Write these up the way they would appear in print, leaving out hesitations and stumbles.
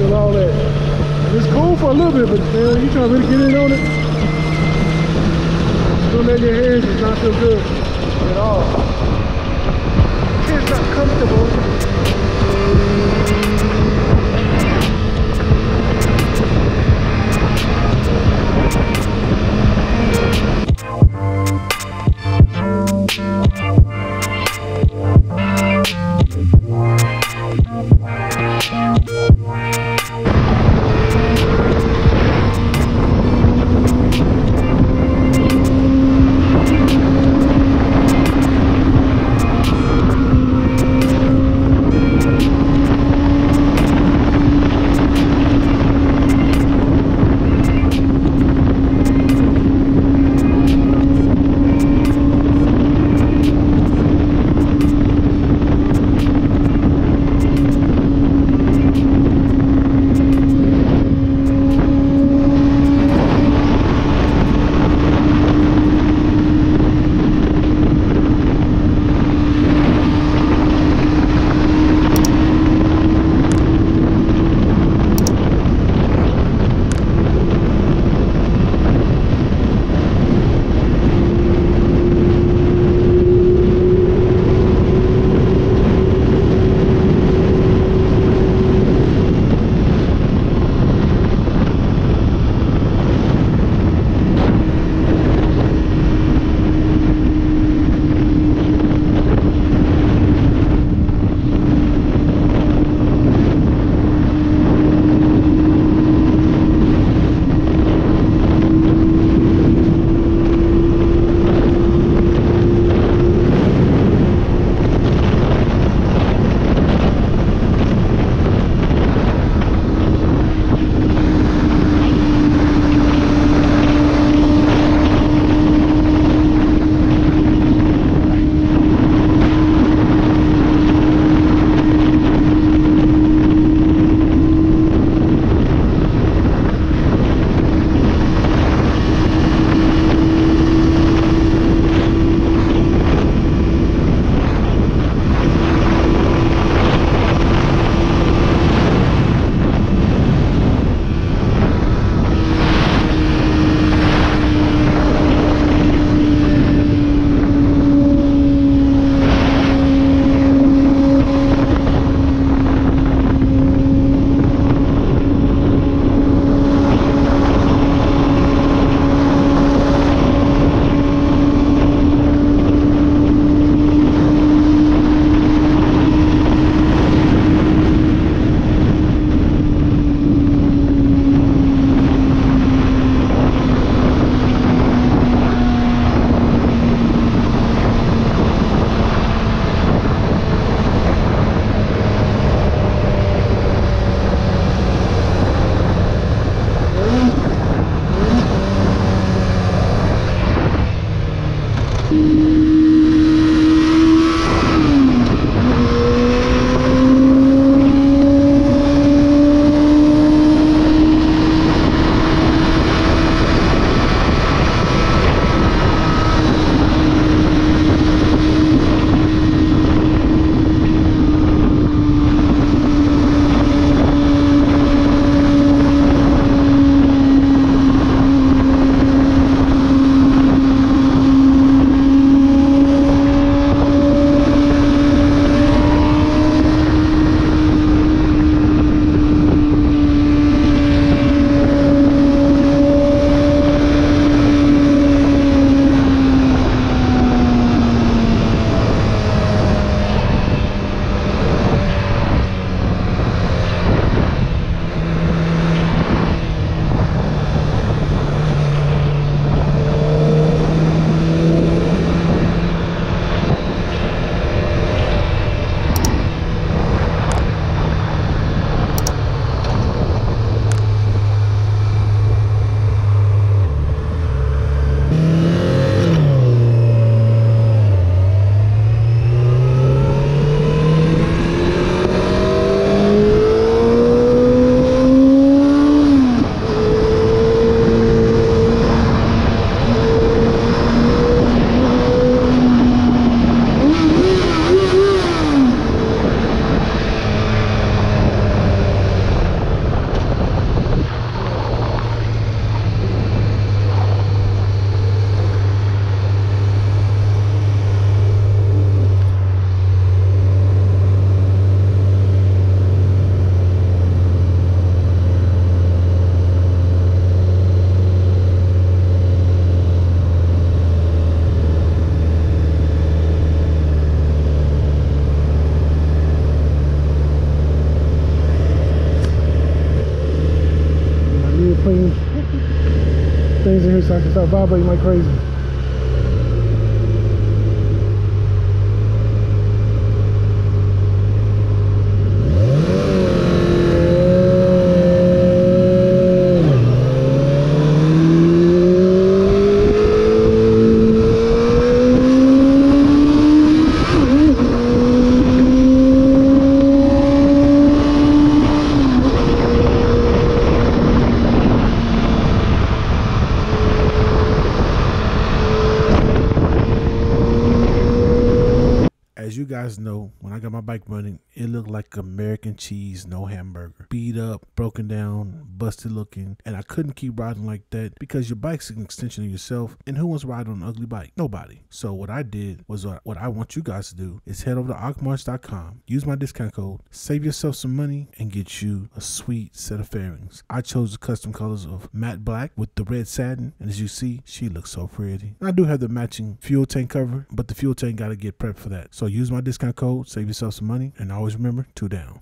feel all that. And it's cool for a little bit, but man, you trying to really get in on it, still letting your hands does not feel good at all. It's not comfortable. so I can start vibrating like crazy. As you guys know, when I got my bike running, it looked like American cheese, no hamburger. Beat up, broken down, busted looking, and I couldn't keep riding like that because your bike's an extension of yourself, and who wants to ride on an ugly bike? Nobody. So what I did was what I want you guys to do is head over to OCMarch.com, use my discount code, save yourself some money, and get you a sweet set of fairings. I chose the custom colors of matte black with the red satin, and as you see, she looks so pretty. I do have the matching fuel tank cover, but the fuel tank got to get prepped for that. So use my discount code, save yourself some money, and always remember, 2 down.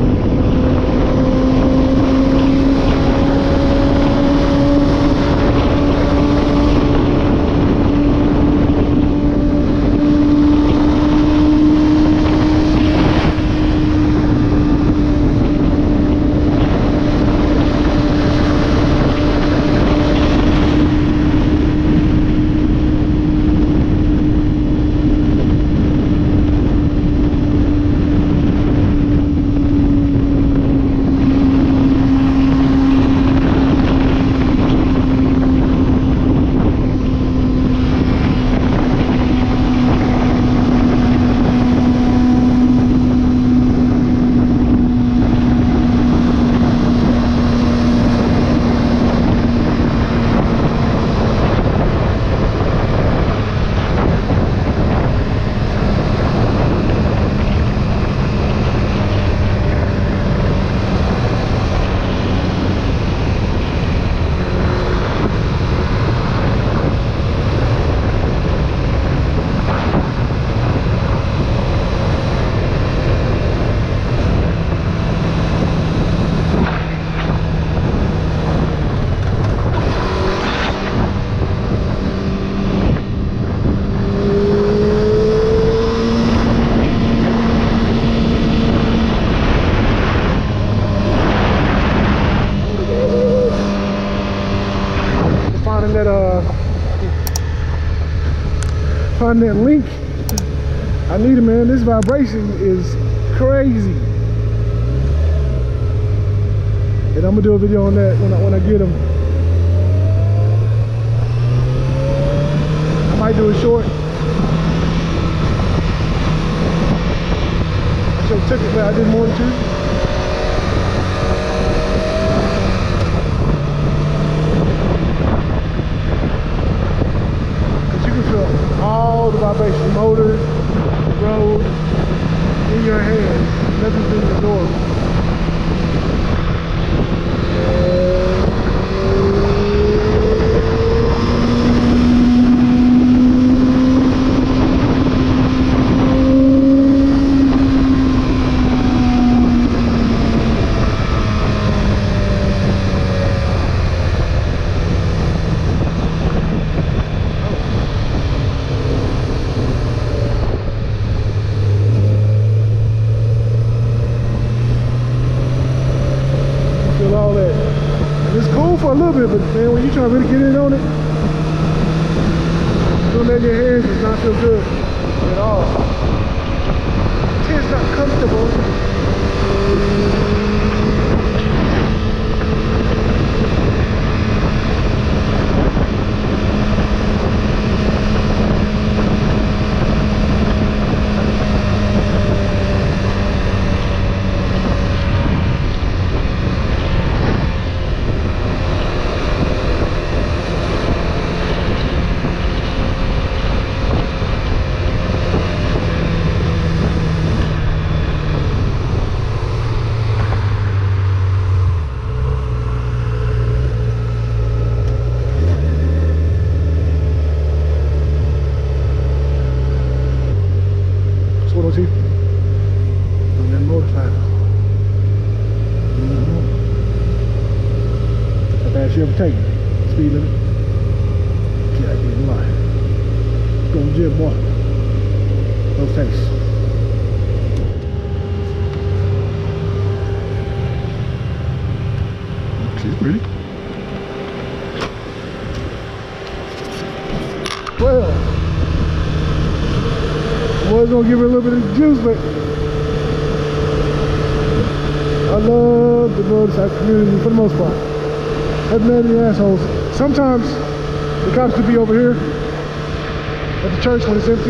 Find that link. I need it, man. This vibration is crazy. And I'm gonna do a video on that when I get them. I might do it short. I should have took it, but I did more than 2. All the vibration, motor, road, in your hands, nothing's being absorbed. For a little bit, but man, when you try to really get in on it, doing that in your hands does not feel good at all. It's not comfortable. On that motorcycle. How fast you ever take it? Speed limit. legit boy. No face. She's pretty. Well, I was gonna give her a little bit of juice, but I love the motorcycle community for the most part. I've met any assholes. Sometimes the cops could be over here at the church when it's empty.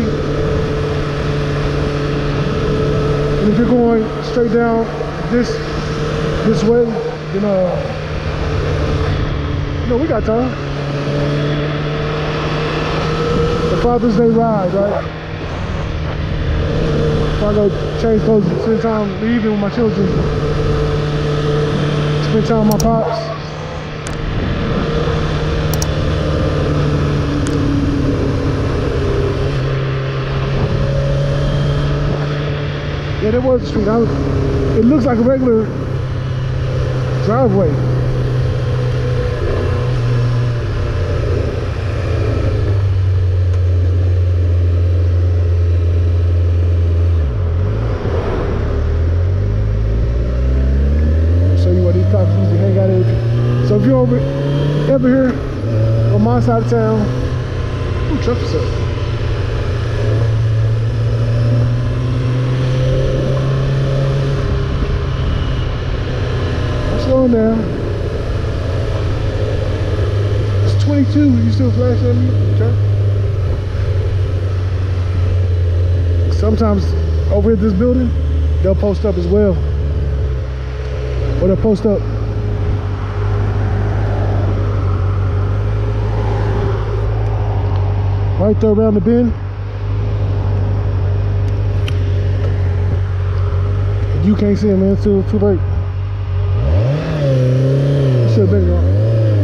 And if you're going straight down this way, then we got time. The Father's Day ride, right? If I go change clothes, spend time in the evening with my children, spend time with my pops. Yeah, there was a street. It looks like a regular driveway. Hang out here. So if you're ever here on my side of town, ooh, traffic up. I'm slowing down. It's 22. You still flashing at me? Okay. Sometimes over at this building, they'll post up as well. Or they'll post up right there around the bend. You can't see him, man. It's too late. You should have been gone.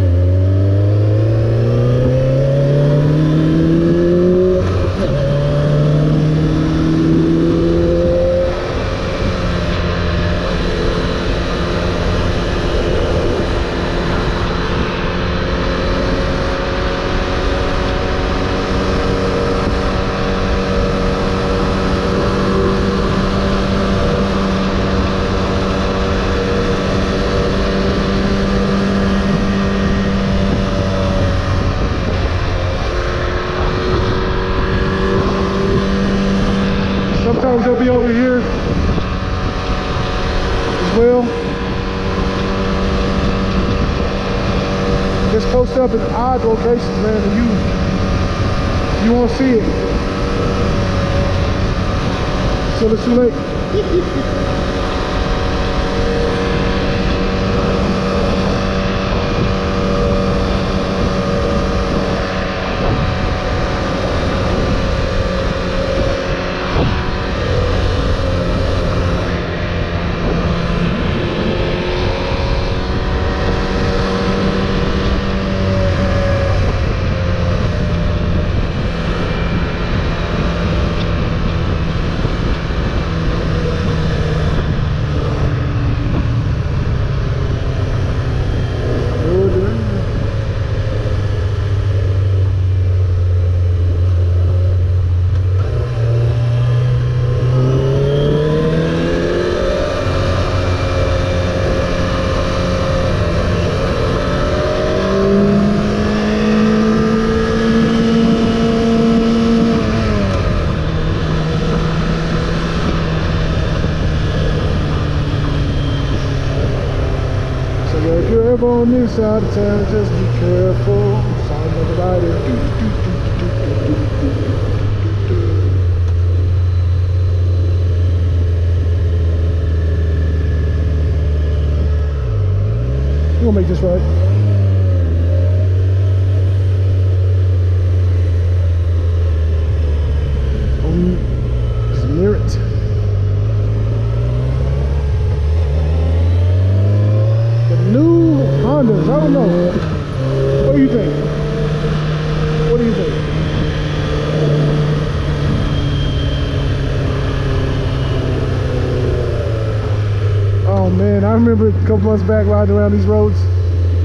Sometimes they'll be over here as well. Just post up in odd locations, man, and you won't see it until it's too late. On this side of town, just be careful. Sound of the rider. We're gonna make this right. Just near it. Hondas, I don't know. What do you think? What do you think? Oh man, I remember a couple months back riding around these roads.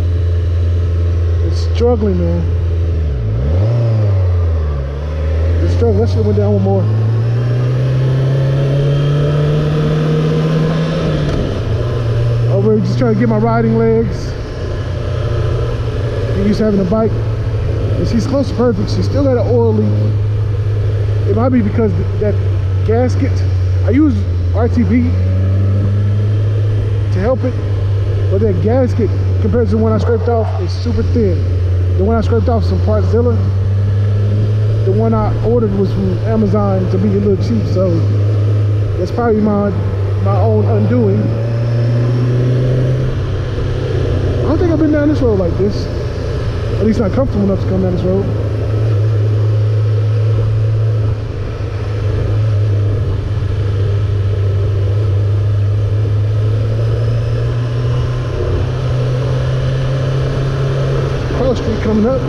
It's struggling, man. This struggling. That shit went down one more. Over here just trying to get my riding legs. Get used to having a bike. And she's close to perfect. She still got an oil leak. It might be because that gasket, I use RTV to help it, but that gasket compared to the one I scraped off is super thin. The one I scraped off is from Partzilla. The one I ordered was from Amazon to be a little cheap, so that's probably my own undoing. I don't think I've been down this road like this. At least not comfortable enough to come down this road. Cross Street coming up.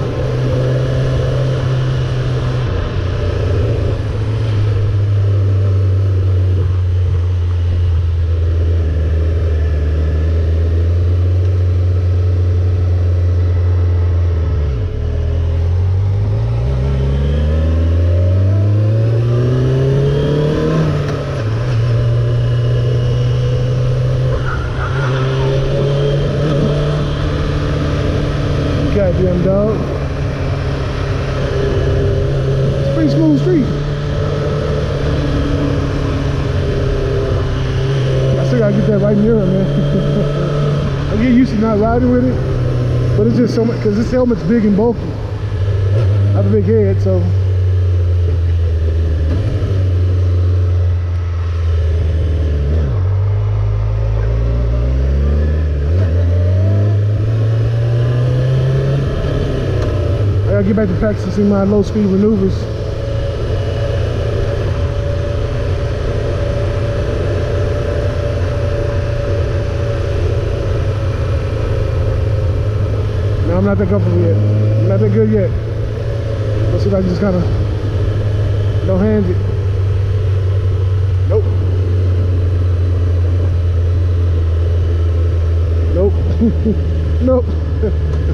Goddamn dog. It's a pretty smooth street. I still gotta get that right mirror, man. I get used to not riding with it, but it's just so much, because this helmet's big and bulky. I have a big head, so. I gotta get back to practicing my low speed maneuvers. No, I'm not that comfortable yet. I'm not that good yet. Let's see if I can just kind of no hand it. Nope. Nope. Nope.